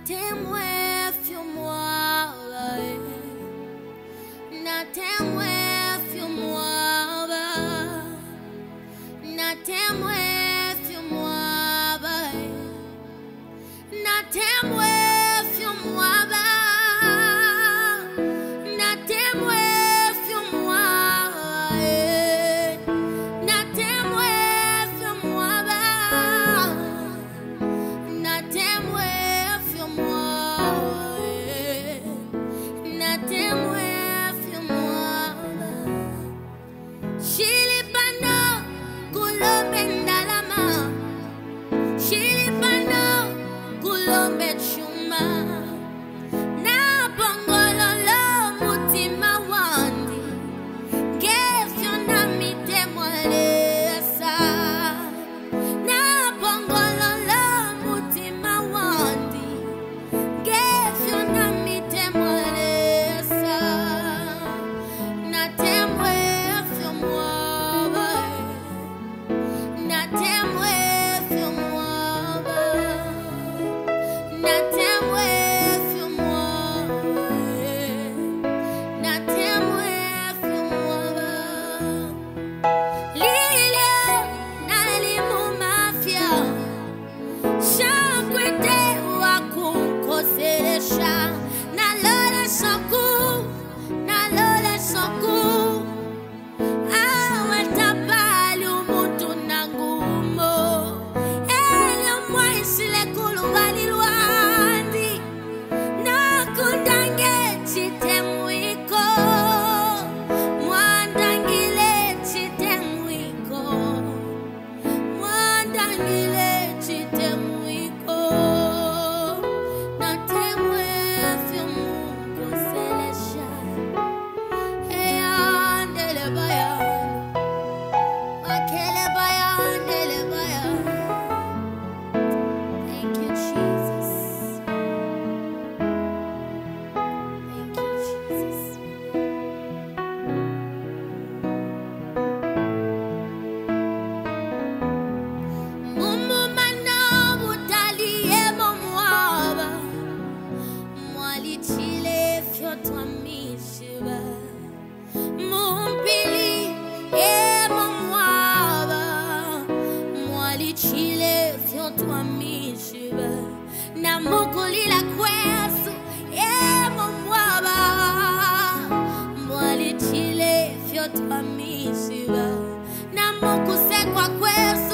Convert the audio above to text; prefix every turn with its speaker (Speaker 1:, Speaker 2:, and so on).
Speaker 1: temwe fio mwaba na temwe fio mwaba na temwe fio mwaba na temwe fio mwaba na temwe fio mwaba na temwe fio mwaba na temwe fio mwaba na temwe fio mwaba shilipano kulombe ndalama shilipano kulombe chuma na bongololo mutima wandi gefyo na mitemwalesa na bongololo mutima wandi gefyo na mitemwalesa na temwe fyo mwaba na temwe fyo mwaba na temwe fyo mwaba na temwe fyo mwaba lile nalimu mafia shakwete wakukoseresha nalole soku awetapali umuntu nangumo ele mwaisile kulubali lwandi nakundange chitemwiko mwandangile chitemwiko mwandangile chitemwiko na temwe fyo mukoselesha eyandele bayan akele bayandele bayan. Thank you, Jesus. Thank you, Jesus. Mumumana mutaliye momwaba mwali chile fyo twamishiba mumpili momwaba mwali chile fyo twamishiba na mukulila kwesu momwaba mwali chile fyo twamishiba na mukusekwa kwesu